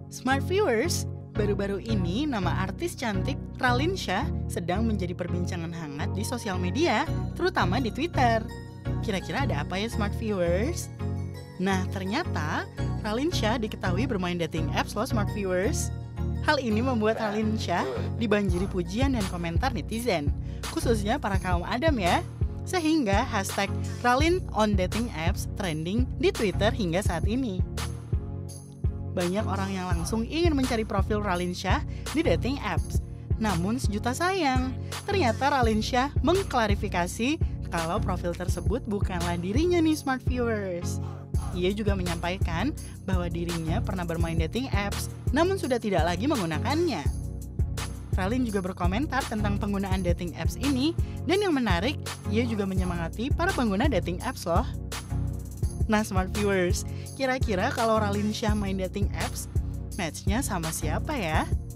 Smart viewers, baru-baru ini nama artis cantik Raline Shah sedang menjadi perbincangan hangat di sosial media, terutama di Twitter. Kira-kira ada apa ya smart viewers? Nah, ternyata Raline Shah diketahui bermain dating apps loh smart viewers. Hal ini membuat Raline Shah dibanjiri pujian dan komentar netizen, khususnya para kaum Adam ya. Sehingga hashtag Raline on dating apps trending di Twitter hingga saat ini. Banyak orang yang langsung ingin mencari profil Raline Shah di dating apps. Namun sejuta sayang, ternyata Raline Shah mengklarifikasi kalau profil tersebut bukanlah dirinya nih smart viewers. Ia juga menyampaikan bahwa dirinya pernah bermain dating apps, namun sudah tidak lagi menggunakannya. Raline juga berkomentar tentang penggunaan dating apps ini, dan yang menarik, ia juga menyemangati para pengguna dating apps loh. Nah smart viewers, kira-kira kalau Raline Shah main dating apps, match-nya sama siapa ya?